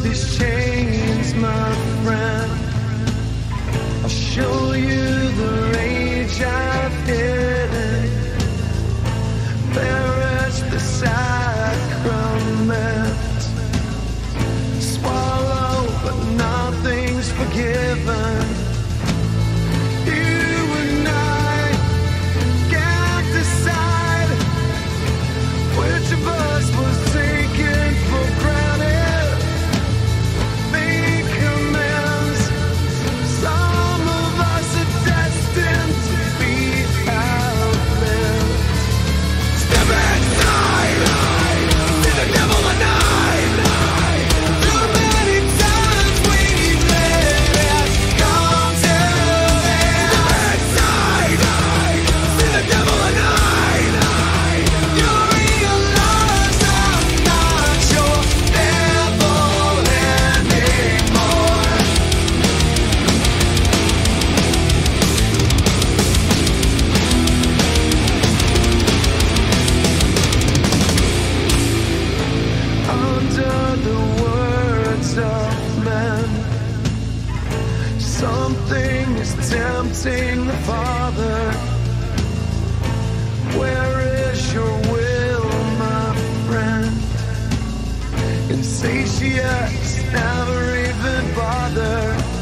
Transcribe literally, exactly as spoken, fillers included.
these chains, my friend. I'll show you the rage I've hidden. Perish the sacrament. Swallow, but nothing's forgiven. You and I can't decide which of us was taken for granted. Make amends. Some of us are destined to be outlived. Step inside, see the devil tonight. Too many times we've let it come to this. Step inside, see the devil tonight. You realize I'm not your devil anymore. Under the words of men, something is tempting the Father. Where is your will, my friend? Insatiate, never even bother.